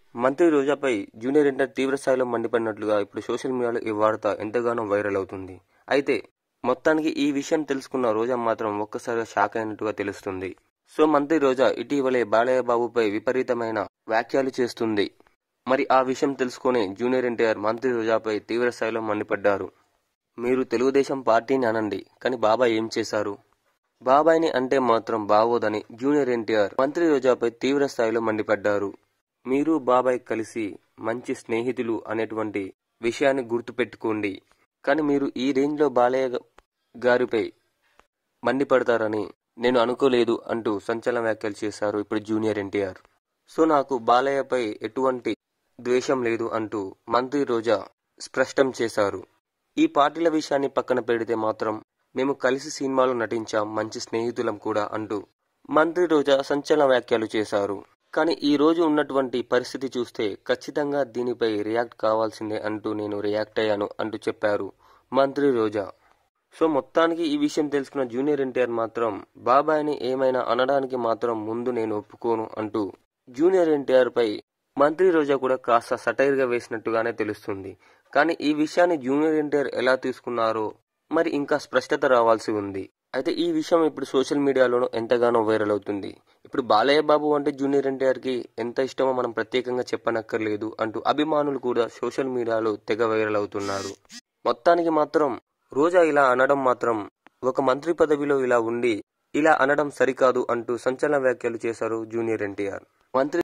మంత్రి రోజాపై జూనియర్ ఎన్టీఆర్ తీవ్ర స్థాయిలో మండిపడినట్లుగా ఇప్పుడు సోషల్ మీడియాలో ఈ వార్త ఎంతగానో వైరల్ అవుతుంది. అయితే మొత్తానికి ఈ విషయం తెలుసుకున్న రోజా మాత్రం ఒక్కసారిగా షాక్ అయినట్టుగా తెలుస్తుంది. సో మంత్రి రోజా ఇటీవలే బాలయ్య బాబుపై విపరీతమైన వ్యాఖ్యలు చేస్తుంది. మరి ఆ విషయం తెలుసుకుని జూనియర్ ఎన్టీఆర్ మంత్రి రోజాపై తీవ్ర స్థాయిలో మండిపడ్డారు. మీరు తెలుగుదేశం పార్టీని అనండి, కానీ బాబాయ్ ఏం చేశారు? బాబాయ్ని అంటే మాత్రం బాగోదని జూనియర్ ఎన్టీఆర్ మంత్రి రోజాపై తీవ్ర స్థాయిలో మండిపడ్డారు. మీరు బాబాయ్ కలిసి మంచి స్నేహితులు అనేటువంటి విషయాన్ని గుర్తుపెట్టుకోండి, కానీ మీరు ఈ రేంజ్లో బాలయ్య గారిపై మండిపడతారని నేను అనుకోలేదు అంటూ సంచలన వ్యాఖ్యలు చేశారు ఇప్పుడు జూనియర్ ఎన్టీఆర్. సో నాకు బాలయ్యపై ఎటువంటి ద్వేషం లేదు అంటూ మంత్రి రోజా స్పష్టం చేశారు. ఈ పార్టీల విషయాన్ని పక్కన పెడితే మాత్రం మేము కలిసి సినిమాలో నటించాం, మంచి స్నేహితులం కూడా అంటూ మంత్రి రోజా సంచలన వ్యాఖ్యలు చేశారు. కానీ ఈ రోజు ఉన్నటువంటి పరిస్థితి చూస్తే ఖచ్చితంగా దీనిపై రియాక్ట్ కావాల్సిందే అంటూ నేను రియాక్ట్ అయ్యాను అంటూ చెప్పారు మంత్రి రోజా. సో మొత్తానికి ఈ విషయం తెలుసుకున్న జూనియర్ ఎన్టీఆర్ మాత్రం బాబాయ్ని ఏమైనా అనడానికి మాత్రం ముందు నేను ఒప్పుకోను అంటూ జూనియర్ ఎన్టీఆర్ పై మంత్రి రోజా కూడా కాస్త సటైర్గా వేసినట్టుగానే తెలుస్తుంది. కానీ ఈ విషయాన్ని జూనియర్ ఎన్టీఆర్ ఎలా తీసుకున్నారో మరి ఇంకా స్పష్టత రావాల్సి ఉంది. అయితే ఈ విషయం ఇప్పుడు సోషల్ మీడియాలోనూ ఎంతగానో వైరల్ అవుతుంది. ఇప్పుడు బాలయ్య బాబు అంటే జూనియర్ ఎన్టీఆర్కి ఎంత ఇష్టమో మనం ప్రత్యేకంగా చెప్పనక్కర్లేదు అంటూ అభిమానులు కూడా సోషల్ మీడియాలో తెగ వైరల్ అవుతున్నారు. మొత్తానికి మాత్రం రోజా ఇలా అనడం మాత్రం, ఒక మంత్రి పదవిలో ఇలా ఉండి ఇలా అనడం సరికాదు అంటూ సంచలన వ్యాఖ్యలు చేశారు జూనియర్ ఎన్టీఆర్. మంత్రి